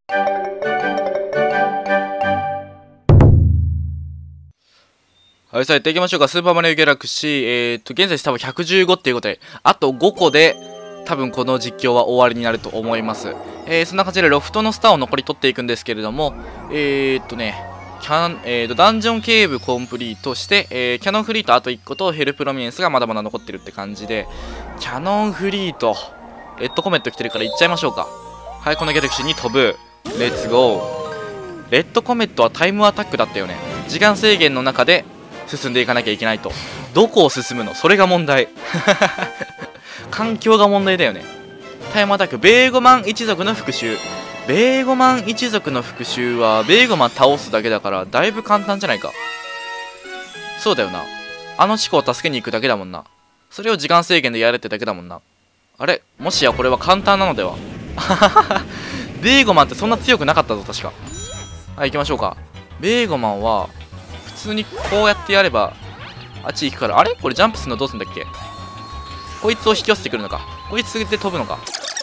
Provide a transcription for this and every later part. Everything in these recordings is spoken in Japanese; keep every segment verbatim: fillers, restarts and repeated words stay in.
はい、さあやっていきましょうか。スーパーマリオギャラクシー、えーっと、現在多分ひゃくじゅうごっていうことで、あとごこで、多分この実況は終わりになると思います。えー、そんな感じでロフトのスターを残り取っていくんですけれども、えーっとね、キャン、えーと、ダンジョンケーブコンプリートして、えー、キャノンフリートあといっことヘルプロミネンスがまだまだ残ってるって感じで、キャノンフリート、レッドコメント来てるから行っちゃいましょうか。はい、このギャラクシーに飛ぶ。レッツゴー。レッドコメットはタイムアタックだったよね。時間制限の中で進んでいかなきゃいけないと。どこを進むの？それが問題。環境が問題だよね。タイムアタック、ベーゴマン一族の復讐。ベーゴマン一族の復讐はベーゴマン倒すだけだからだいぶ簡単じゃないか。そうだよな。あのチコを助けに行くだけだもんな。それを時間制限でやれってだけだもんな。あれ、もしやこれは簡単なのでは。ベーゴマンってそんな強くなかったぞ確か。はい、行きましょうか。ベーゴマンは普通にこうやってやればあっち行くから。あれこれジャンプするのどうすんだっけ。こいつを引き寄せてくるのか。こいつで飛ぶのか。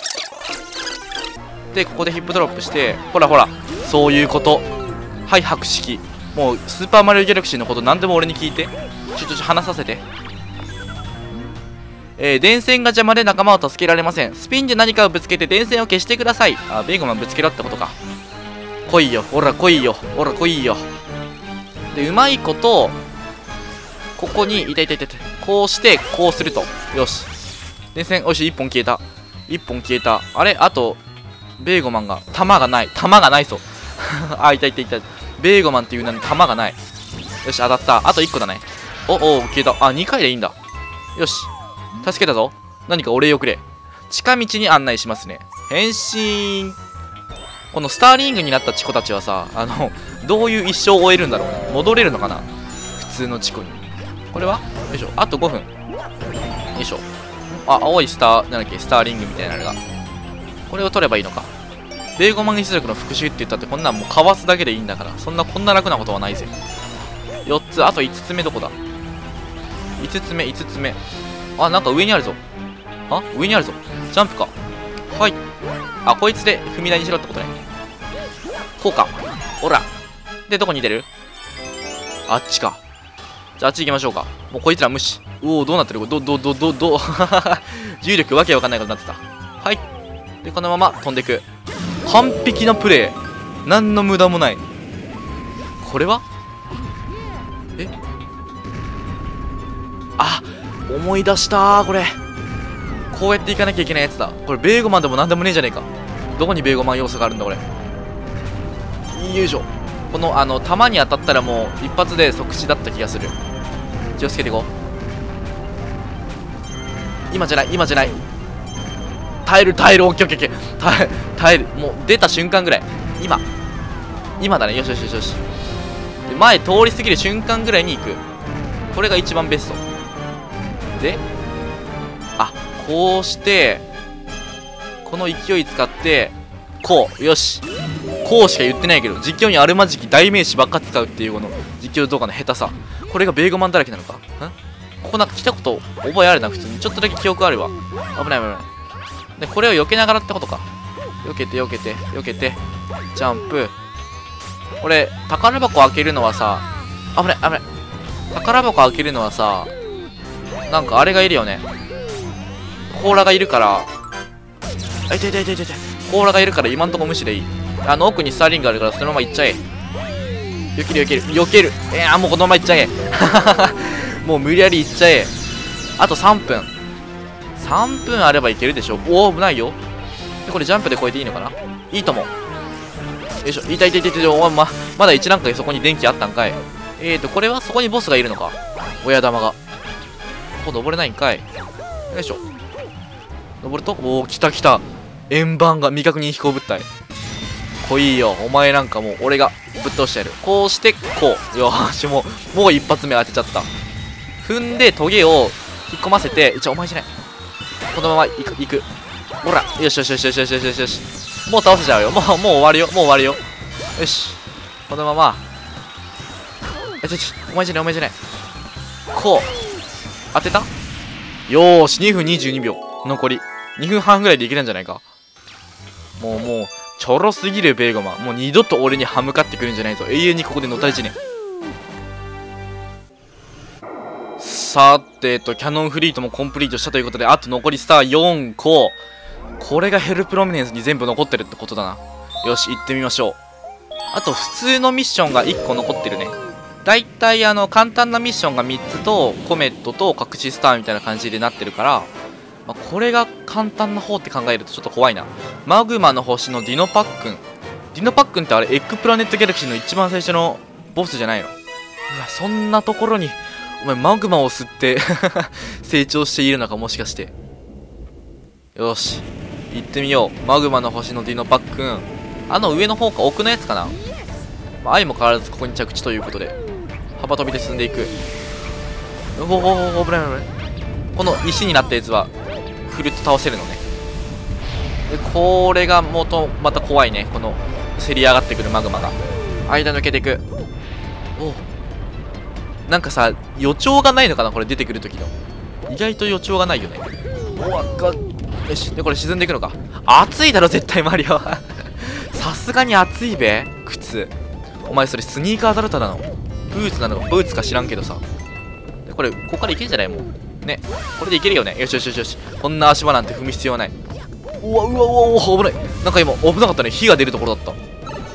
でここでヒップドロップして、ほらほら、そういうこと。はい、博識。もうスーパーマリオギャラクシーのこと何でも俺に聞いて。ちょちょちょ話させて。えー、電線が邪魔で仲間を助けられません。スピンで何かをぶつけて電線を消してください。あ、ベーゴマンぶつけろってことか。来いよ、ほら来いよ、ほら来いよ。でうまいことここにいたいたいたいた、こうしてこうすると。よし、電線、よし、いっぽん消えた。いっぽん消えた。あれ、あとベーゴマンが弾がない弾がないぞ。あ、いたいたいた。ベーゴマンっていう名に弾がない。よし、当たった。あといっこだね。おお、消えた。あ、にかいでいいんだ。よし、助けたぞ。何かお礼をくれ。近道に案内しますね。変身。このスターリングになったチコたちはさ、あのどういう一生を終えるんだろうね。戻れるのかな、普通のチコに。これはよいしょ、あとごふん。よいしょ。あ、青いスター、なんだっけ、スターリングみたいなのが。これを取ればいいのか。ベーゴマン一族の復讐って言ったって、こんなんもうかわすだけでいいんだから、そんなこんな楽なことはないぜ。よっつ、あといつつめどこだ。いつつめ、いつつめ。あ、なんか上にあるぞ。あ、上にあるぞ。ジャンプか。はい。あ、こいつで踏み台にしろってことね。こうか。ほら。で、どこに出る？あっちか。じゃあ、あっち行きましょうか。もうこいつら無視。おお、どうなってる？ど、ど、ど、ど、ど、重力わけわかんないことになってた。はい。で、このまま飛んでいく。完璧なプレイ。何の無駄もない。これは？え？あ、思い出したー、これ。こうやっていかなきゃいけないやつだ。これベーゴマンでもなんでもねえじゃねえか。どこにベーゴマン要素があるんだこれ。よいしょ。このあの弾に当たったらもう一発で即死だった気がする。気をつけていこう。今じゃない、今じゃない。耐える耐える。オッケーオッケーオッケー。耐え耐える。もう出た瞬間ぐらい。今今だね。よしよしよしよし。で前通り過ぎる瞬間ぐらいに行く。これが一番ベストで、あ、こうしてこの勢い使ってこう。よし、こうしか言ってないけど、実況にあるまじき代名詞ばっか使うっていうこの実況動画の下手さ。これがベーゴマンだらけなのか。んここなんか来たこと覚えあるな。普通にちょっとだけ記憶あるわ。危ない危ない。でこれを避けながらってことか。避けて避けて避けてジャンプ。これ宝箱開けるのはさ、危ない危ない。宝箱開けるのはさ、なんかあれがいるよね。甲羅がいるから、あ、いていていていていて。甲羅がいるから今んとこ無視でいい。あの奥にスターリングあるからそのまま行っちゃえ。避ける避ける避ける。えー、もうこのまま行っちゃえ。もう無理やり行っちゃえ。あとさんぷん。さんぷんあればいけるでしょ。おお、危ないよ。でこれジャンプで越えていいのかな。いいとも。よいしょ。いたいたいたいた。おままだいち段階そこに電気あったんかい。えーとこれはそこにボスがいるのか。親玉が。ここ登れないんかい。よいしょ。登ると、おお、来た来た。円盤が未確認飛行物体。来いよ。お前なんかもう俺がぶっ通してやる。こうしてこう。よーし、もうもう一発目当てちゃった。踏んでトゲを引っ込ませて、じゃあお前じゃない、このまま行く行く。ほら、よしよしよしよしよしよしよし。もう倒せちゃうよ。もうもう終わるよ。もう終わるよ。よし、このまま。えちょちょ、お前じゃないお前じゃない。こう当てた。よーし、にふんにじゅうにびょう残り。にふんはんぐらいでいけるんじゃないか。もうもうちょろすぎるベーゴマン。もう二度と俺に歯向かってくるんじゃないぞ。永遠にここでのたれ死ね。さて、えっと、キャノンフリートもコンプリートしたということで、あと残りスターよんこ。これがヘルプロミネンスに全部残ってるってことだな。よし、行ってみましょう。あと、普通のミッションがいっこ残ってるね。だいたいあの、簡単なミッションがみっつと、コメットと隠しスターみたいな感じでなってるから、まあ、これが簡単な方って考えるとちょっと怖いな。マグマの星のディノパックン。ディノパックンってあれ、エッグプラネットギャラクシーの一番最初のボスじゃないの？うわ、そんなところに、お前マグマを吸って成長しているのか、もしかして。よし、行ってみよう。マグマの星のディノパックン。あの上の方か、奥のやつかな。まあ、愛も変わらずここに着地ということで、幅跳びで進んでいく。おおおお、危ない危ない。この石になったやつは振ると倒せるのね。でこれがもとまた怖いね。このせり上がってくるマグマが間抜けていく。おなんかさ、予兆がないのかな、これ出てくる時の。意外と予兆がないよね。おわかよし。でこれ沈んでいくのか。熱いだろ絶対マリオはさすがに熱いべ。靴お前それスニーカーだろ、ただのブーツなのかブーツか知らんけどさ。でこれここからいけんじゃない？もうね、これでいけるよね。よしよしよしよし。こんな足場なんて踏む必要はない。うわうわうわうわ、危ない。なんか今危なかったね。火が出るところだった。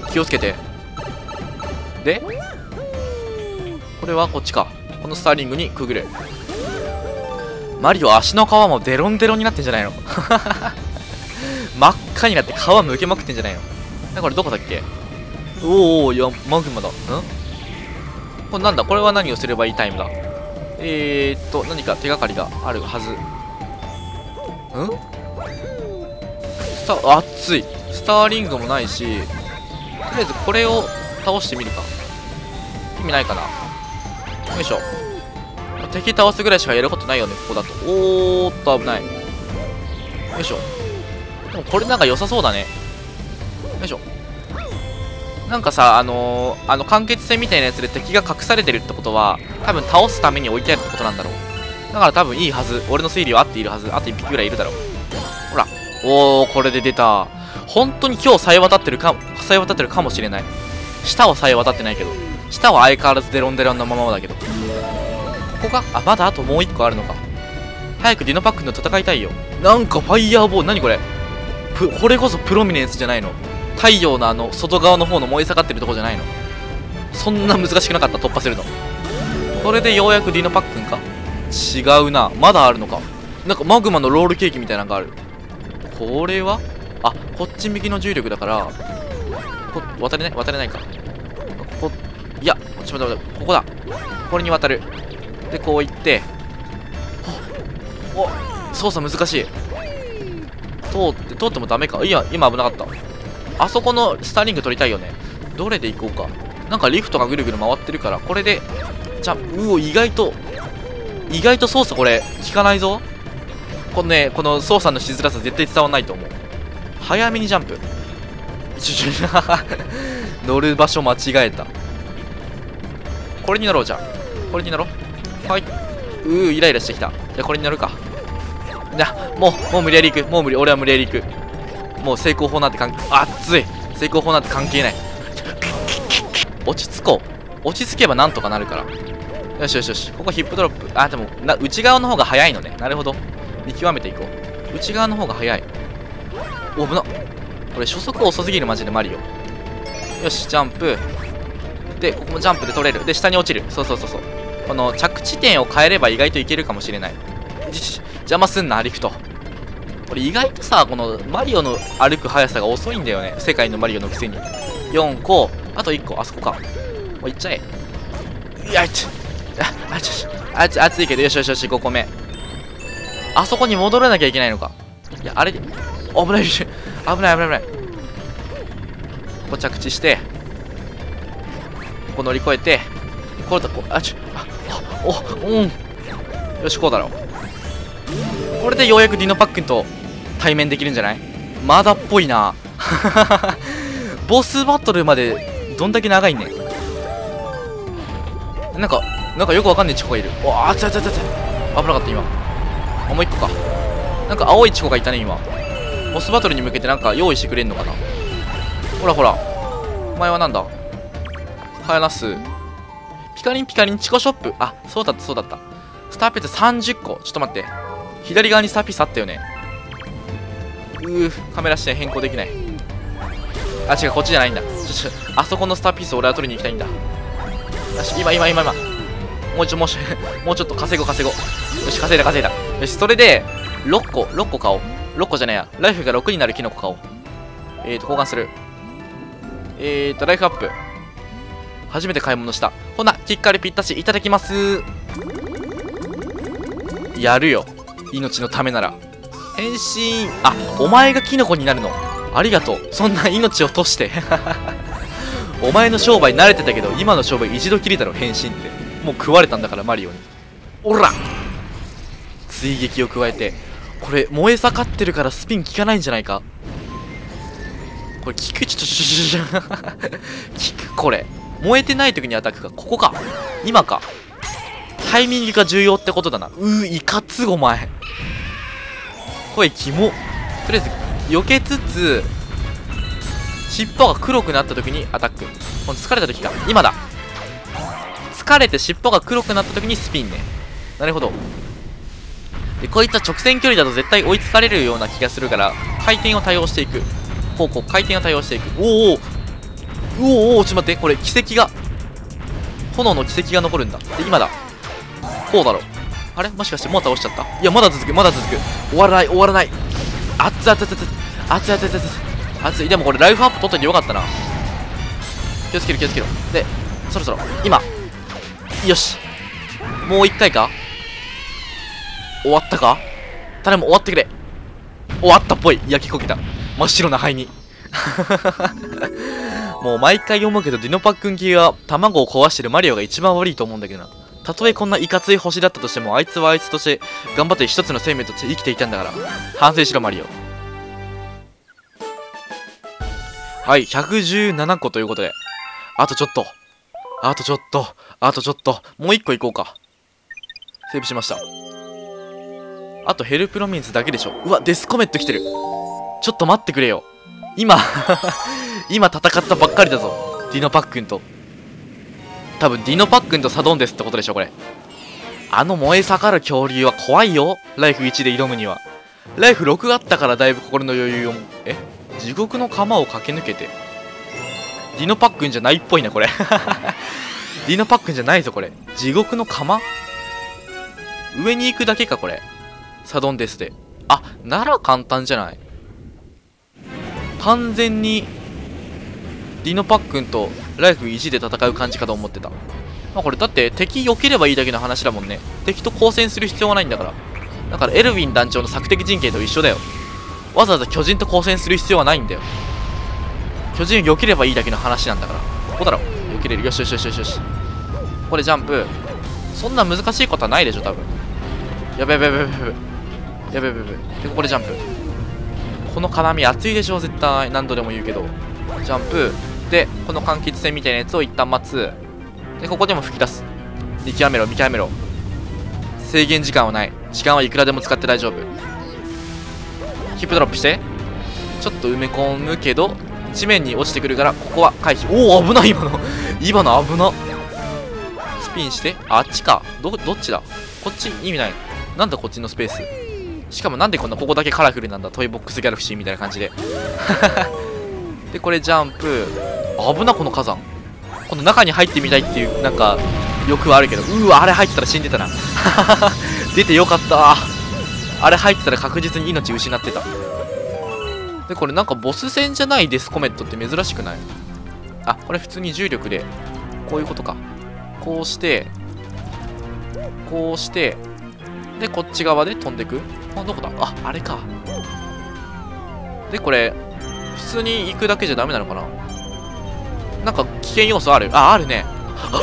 気をつけて。でこれはこっちか。このスターリングにくぐる。マリオ足の皮もデロンデロンになってんじゃないの真っ赤になって皮むけまくってんじゃないの。これどこだっけ。おお、いやマグマだ。んこれなんだ。これは何をすればいいタイムだ。えーっと何か手がかりがあるはず。んスター、熱い。スターリングもないし、とりあえずこれを倒してみるか。意味ないかな。よいしょ。敵倒すぐらいしかやることないよね、ここだと。おーっと危ない。よいしょ。でもこれなんか良さそうだね。よいしょ。なんかさ、あのー、あの間欠戦みたいなやつで敵が隠されてるってことは、多分倒すために置いてあるってことなんだろう。だから多分いいはず。俺の推理は合っているはず。あといっぴきぐらいいるだろう。ほら。おー、これで出た。本当に今日さえ渡ってるか、さえ渡ってるかもしれない。下はさえ渡ってないけど。下は相変わらずデロンデロンのままだけど。ここか。あ、まだあともういっこあるのか。早くディノパックンと戦いたいよ。なんかファイヤーボール。何これ。プこれこそプロミネンスじゃないの。太陽のあの外側の方の燃え盛ってるとこじゃないの。そんな難しくなかった。突破するの。これでようやくディノパックンか。違うな。まだあるのか。なんかマグマのロールケーキみたいなのがある。これはあ、こっち右の重力だからこ渡れない渡れないか。ここいやちょっと待って、ここだ。これに渡る。でこう行って、お操作難しい。通って通ってもダメか。いや今危なかった。あそこのスターリング取りたいよね。どれで行こうか。なんかリフトがぐるぐる回ってるから、これでじゃあ、うお、意外と意外と操作これ効かないぞ。このね、この操作のしづらさ絶対伝わんないと思う。早めにジャンプ。ちょちょ乗る場所間違えた。これに乗ろう。じゃあこれに乗ろう。はい。うーイライラしてきた。じゃあこれに乗るか。じゃあもうもう無理やり行く。もう無理。俺は無理やり行く。もう成功法なんて関係、熱い。成功法なんて関係ない。落ち着こう。落ち着けばなんとかなるから。よしよしよし。ここヒップドロップ。あ、でもな内側の方が早いのね。なるほど。見極めていこう。内側の方が早い。お、危な。これ初速遅すぎるマジでマリオ。よし、ジャンプ。で、ここもジャンプで取れる。で、下に落ちる。そうそうそうそう。この着地点を変えれば意外といけるかもしれない。邪魔すんな、リフト。これ意外とさ、このマリオの歩く速さが遅いんだよね。世界のマリオのくせに。よんこ。あといっこ。あそこか。もういっちゃえ。いや、ちょ。あ、あちょ、あちょ、熱いけど、よしよしよし、ごこめ。あそこに戻らなきゃいけないのか。いや、あれ、危ない、危ない、危ない、危ない。ここ着地して、ここ乗り越えて、これだ、こう、あ、ちょ、あ、お、うん。よし、こうだろう。これでようやくディノパックンと対面できるんじゃない？まだっぽいな。ボスバトルまでどんだけ長いね。なんか、なんかよくわかんないチコがいる。おあ、つあつあつあつあ。危なかった、今。あ、もう一個か。なんか青いチコがいたね、今。ボスバトルに向けてなんか用意してくれんのかな。 ほらほら、お前はなんだ、はやなすピカリンピカリンチコショップ。あ、そうだったそうだった。スターピースさんじゅっこ。ちょっと待って、左側にスターピースあったよね。うー、カメラ視点変更できない。あ、違う、こっちじゃないんだ。ちょちょあそこのスターピースを俺は取りに行きたいんだ。よし、今今今今もうちょもうちょもうちょっと稼ごう稼ごう。よし、稼いだ稼いだ。よし、それでろっころっこ買おう。ろっこじゃねえや、ライフがろくになるキノコ買おう。えーと交換する。えーとライフアップ。初めて買い物した。ほな、キッカルぴったしいただきます。やるよ、命のためなら。変身。あ、お前がキノコになるの、ありがとう。そんな命を賭してお前の商売慣れてたけど、今の商売一度きりだろ。変身ってもう食われたんだから、マリオに。おら、追撃を加えて。これ燃え盛ってるからスピン効かないんじゃないか。これ効く。ちょちょちょちょ効く。これ燃えてない時にアタックか。ここか、今か。タイミングが重要ってことだな。うー、いかつお前。声キモ。とりあえず避けつつ、尻尾が黒くなった時にアタック。この疲れた時か、今だ。疲れて尻尾が黒くなった時にスピンね。なるほど。でこういった直線距離だと絶対追いつかれるような気がするから、回転を多用していく。こうこう回転を多用していく。おーおーうおーおー、ちょっと待って、これ奇跡が、炎の奇跡が残るんだ。で今だ。こうだろ。あれもしかしてもう倒しちゃった。いや、まだ続くまだ続く。終わらない終わらない。熱い熱い熱い熱い熱い熱い熱い。でもこれライフアップ取っといてよかったな。気をつける気をつける。でそろそろ今、よし、もう一回か。終わったか。頼む、終わってくれ。終わったっぽい。焼き焦げた真っ白な灰にもう毎回読むけど、ディノパックン系は卵を壊してるマリオが一番悪いと思うんだけどな。たとえこんないかつい星だったとしても、あいつはあいつとして頑張って一つの生命として生きていたんだから、反省しろマリオ。はい、ひゃくじゅうななこということで、あとちょっとあとちょっとあとちょっともういっこいこうか。セーブしました。あとヘルプロミンスだけでしょ。うわ、デスコメット来てる。ちょっと待ってくれよ。今今戦ったばっかりだぞ、ディノパックンと。多分ディノパックンとサドンデスってことでしょこれ。あの燃え盛る恐竜は怖いよ。ライフいちで挑むには。ライフろくがあったからだいぶ心の余裕を。え、地獄の釜を駆け抜けて。ディノパックンじゃないっぽいなこれディノパックンじゃないぞこれ。地獄の釜、上に行くだけかこれ。サドンデスで。あ、なら簡単じゃない。完全にディノパックンとライフいちで戦う感じかと思ってた。まあこれだって敵避ければいいだけの話だもんね。敵と交戦する必要はないんだから。だからエルヴィン団長の索敵陣形と一緒だよ。わざわざ巨人と交戦する必要はないんだよ。巨人を避ければいいだけの話なんだから。ここだろ、避けれる。よしよしよしよしよし。これジャンプ。そんな難しいことはないでしょ多分。やべやべやべやべやべやべやべやべ。でここでジャンプ。この金網熱いでしょ絶対。何度でも言うけど。ジャンプでこの柑橘線みたいなやつを一旦待つ。でここでも吹き出す。見極めろ見極めろ。制限時間はない。時間はいくらでも使って大丈夫。ヒップドロップしてちょっと埋め込むけど地面に落ちてくるから、ここは回避。おお危ない。今の今の危な。スピンして、あっちか。どどっちだ。こっち意味ない。なんだこっちのスペース。しかもなんでこんなここだけカラフルなんだ。トイボックスギャラクシーみたいな感じででこれジャンプ。危なこの火山。この中に入ってみたいっていうなんか欲はあるけど、うわあれ入ってたら死んでたな出てよかった。あれ入ってたら確実に命失ってた。でこれなんかボス戦じゃないデスコメットって珍しくない？あ、これ普通に重力でこういうことか。こうしてこうしてでこっち側で飛んでく。あ、どこだ。あ、あれか。でこれ普通に行くだけじゃダメなのかな。なんか危険要素ある。あ、あるね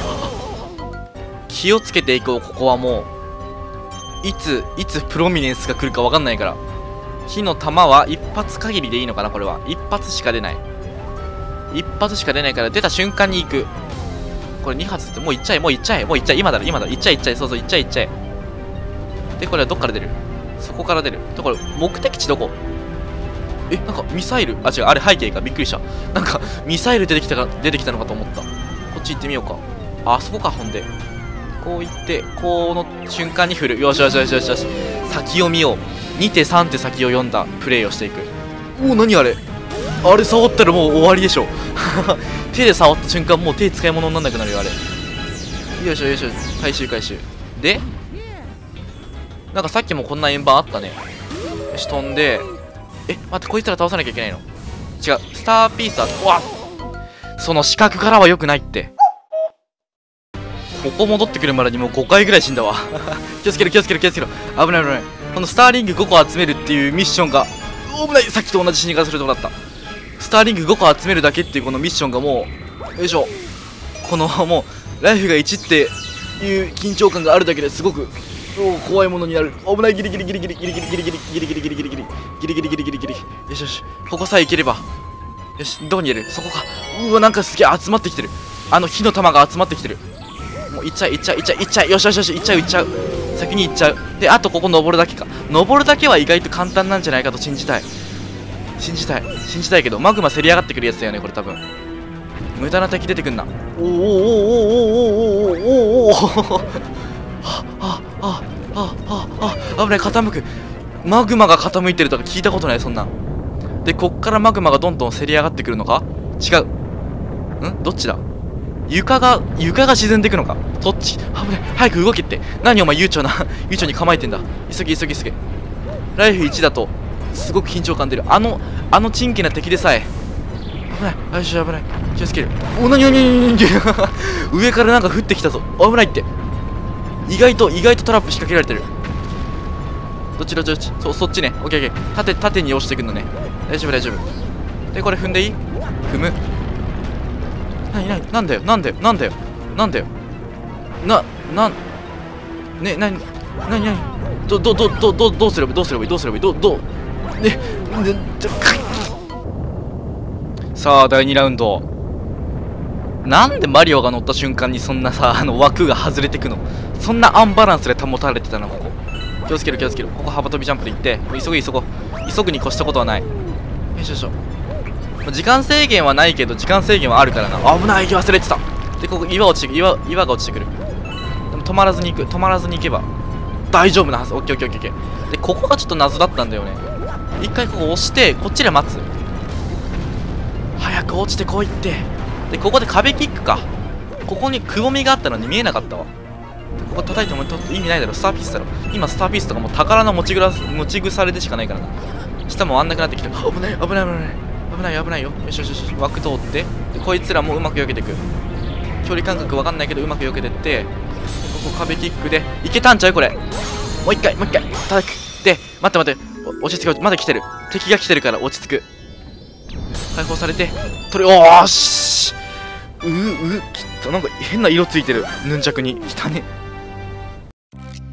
気をつけていこう。ここはもういついつプロミネンスが来るか分かんないから。火の玉は一発限りでいいのかな。これは一発しか出ない。一発しか出ないから出た瞬間に行く。これに発ってもう行っちゃえもう行っちゃえもう行っちゃえ。今だろ今だろ。行っちゃえ行っちゃえ。そうそう行っちゃえ行っちゃえ。でこれはどっから出る。そこから出る。でこれ目的地どこ。 え、なんかミサイル、あ、違う、あれ背景か、びっくりした。なんかミサイル出てきたか、出てきたのかと思った。こっち行ってみようか。あそこか。ほんでこう行って、この瞬間に振る。よしよしよしよしよし。先を見よう。に手さん手先を読んだプレイをしていく。おお、何あれ、あれ触ったらもう終わりでしょ手で触った瞬間もう手使い物にならなくなるよあれ。よいしょよいしょ、回収回収で、なんかさっきもこんな円盤あったね。よし、飛んで、え、待って、こいつら倒さなきゃいけないの？違う、スターピースは、うわっ、その視覚からは良くないって。ここ戻ってくるまでにもうごかいぐらい死んだわ気をつけろ気をつけろ気をつけろ、危ない危ない。このスターリングごこ集めるっていうミッションが危ない。さっきと同じ死に方するとこだった。スターリングごこ集めるだけっていうこのミッションがもう、よいしょ、このもうライフがいちっていう緊張感があるだけですごく怖いものになる。危ない。ギリギリギリギリギリギリギリギリギリギリギリギリギリギリギリギリギリギリギリ。よしよし、ここさえ行ければ。よし、どこにいる？そこか。うわ、なんかすげえ集まってきてる。あの火の玉が集まってきてる。もう行っちゃい行っちゃい行っちゃい行っちゃい。よしよしよし、行っちゃう行っちゃう。先に行っちゃう。で、あとここ登るだけか。登るだけは意外と簡単なんじゃないかと信じたい。信じたい信じたいけど、マグマせり上がってくるやつだよねこれ多分。無駄な敵出てくんな。おおおおおおおおおおお。はあああああ、危ない。傾く。マグマが傾いてるとか聞いたことない、そんな。で、こっからマグマがどんどんせり上がってくるのか。違う。ん、どっちだ。床が床が沈んでいくのか。そっち。危ない。早く動けって。何お前悠長な悠長に構えてんだ。急げ急げ急げ。ライフいちだとすごく緊張感出る。あのあのチンケな敵でさえ危ない。よし、危ない。気をつける。お、なになになに上からなんか降ってきたぞ。危ないって。意外と意外とトラップ仕掛けられてる。どっちどっちどっち。そう、そっちね。オッケーオッケー。縦縦に押してくんのね。大丈夫大丈夫。で、これ踏んでいい？踏む。なになに、なんだよなんだよなんだよなんだよな、なんね、なになになに、どどどどどどうすればどうすればいいどうすればいいどどねねちょさあだいにラウンド。なんでマリオが乗った瞬間にそんなさ、あの枠が外れてくの。そんなアンバランスで保たれてたの。ここ気をつける気をつける。ここ幅跳びジャンプで行って、急ぐ急ごう。急ぐに越したことはない。よいしょよいしょ。時間制限はないけど時間制限はあるからな。危ない、忘れてた。で、ここ岩落ちてくる。岩岩が落ちてくる。でも止まらずに行く。止まらずに行けば大丈夫なはず。オッケーオッケーオッケーオッケー。で、ここがちょっと謎だったんだよね。一回ここ押してこっちで待つ。早く落ちてこいって。で、ここで壁キックか。ここにくぼみがあったのに見えなかったわ。ここ叩いても意味ないだろ。スターピースだろ。今スターピースとかもう宝の持ちぐら持ち腐れでしかないからな。下もあんなくなってきて、危ない危ない危ない危ない危ないよ。よしよしよし、枠通って、でこいつらもうまく避けていく。距離感覚わかんないけどうまく避けてって、ここ壁キックでいけたんちゃうこれ。もう一回もう一回叩く。で、待って待って、落ち着け。まだ来てる。敵が来てるから落ち着く。解放されて取れ。おーしううきっとなんか変な色ついてる。ヌンチャクに。来たね。